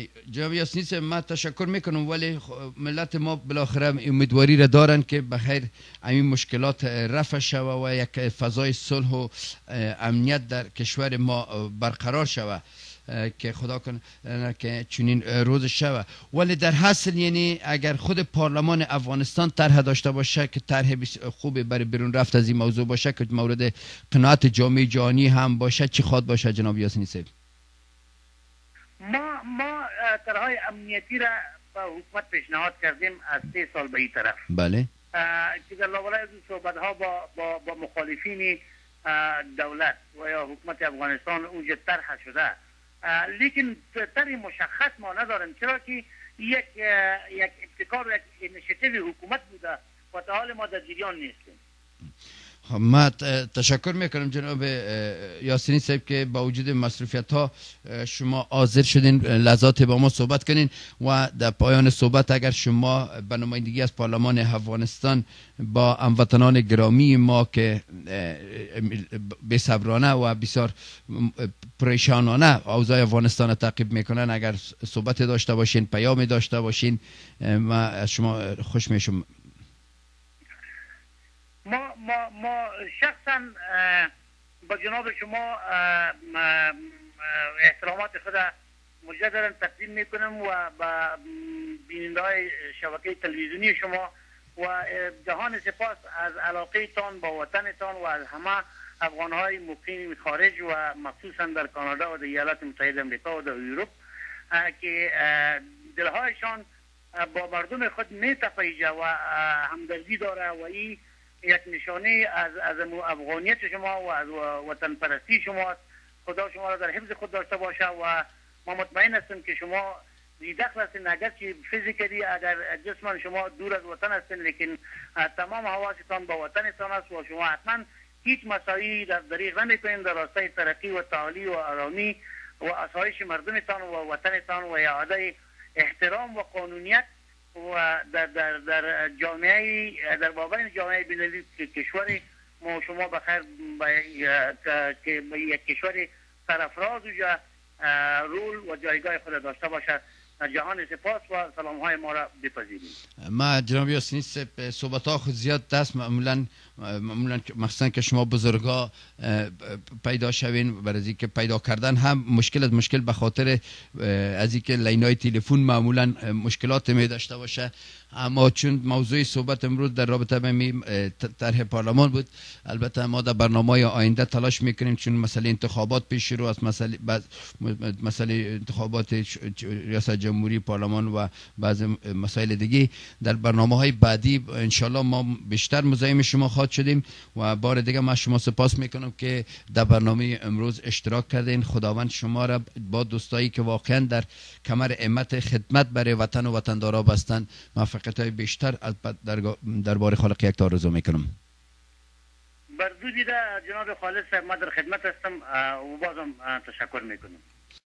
جناب یاسینی صاحب من تشکر میکنم، ولی ملت ما بالاخره امیدواری را دارن که بخیر این مشکلات رفع شود و یک فضای صلح و امنیت در کشور ما برقرار شود که خدا کنه که چنین روز شود. ولی در حاصل یعنی اگر خود پارلمان افغانستان طرح داشته باشه که طرح خوبی برای بیرون رفت از این موضوع باشه که مورد قناعت جامعه جهانی هم باشه، چی خواد باشه جناب یاسینی صاحب؟ ما طرحهای امنیتی را به حکومت پیشنهاد کردیم از 3 سال به این طرف. بله. که در لابلای صحبت ها با مخالفین دولت و یا حکومت افغانستان اونجا طرح شده، لیکن طرح مشخص ما نداریم، چرا که یک ابتکار و یک اینیشیتیو حکومت بوده و تا حال ما در جریان نیستیم. ما تشکر میکنم جناب یاسینی صاحب که با وجود مصروفیت ها شما حاضر شدین لحظات با ما صحبت کنین و در پایان صحبت اگر شما به نمایندگی از پارلمان افغانستان با هموطنان گرامی ما که بی‌صبرانه و بسیار پریشانانه اوضاع افغانستان تعقیب میکنن اگر صحبت داشته باشین، پیام داشته باشین، ما از شما خوش میشم. ما شخصا با جناب شما احترامات خود مجددا تقدیم میکنم و با بیننده های شبکه تلویزیونی شما و جهان سپاس از علاقه تان با وطن تان و از همه افغان های مقیم خارج و مخصوصا در کانادا و در ایالات متحده امریکا و در اروپا که دلهایشان با مردم خود میتپیجه و همدردی داره و این یک نشانه از افغانیت شما و از وطن پرستی شما. خدا شما را در حفظ خود داشته باشه و ما مطمئن هستیم که شما زیدخل هستین، اگرچه فیزیکلی اگر جسم شما دور از وطن هستین لیکن تمام حواستان با وطنتان است و شما حتما هیچ مساعی در دریغ نمیکنین در راستای ترقی و تعالی و آرامی و آسایش مردمتان و وطنتان و اعاده احترام و قانونیت و در جامعه در بابین جامعه بین‌المللی کشور ما شما بخیر که یک کشور سرفراز و رول و جایگاه خود داشته باشد. جهان سپاس و سلام های ما را بپذیرید. ما جناب یاسینی صاحب صحبت ها خود زیاد دست معمولا مخصوصا که شما بزرگا پیدا شوین برای اینکه پیدا کردن هم مشکل به خاطر از اینکه لینای تلفن معمولا مشکلات می داشته باشه، اما چون موضوع صحبت امروز در رابطه با طرح پارلمان بود، البته ما در برنامه آینده تلاش میکنیم چون مسئله انتخابات پیش رو از مسئله انتخابات ریاست جمهوری، پارلمان و بعض مسائل دیگه در برنامه‌های بعدی انشالله ما بیشتر مزاحم شما خواهد شدیم و بار دیگه من شما سپاس میکنم که در برنامه امروز اشتراک کردین. خداوند شما را با دوستایی که واقعا در کمر همت خدمت برای وطن و وطندارا بستن موفقیت‌های بیشتر درباره خالق یکتا آرزو میکنم. بر دو دیده جناب خالص ما در خدمت هستم و بازم تشکر میکنم.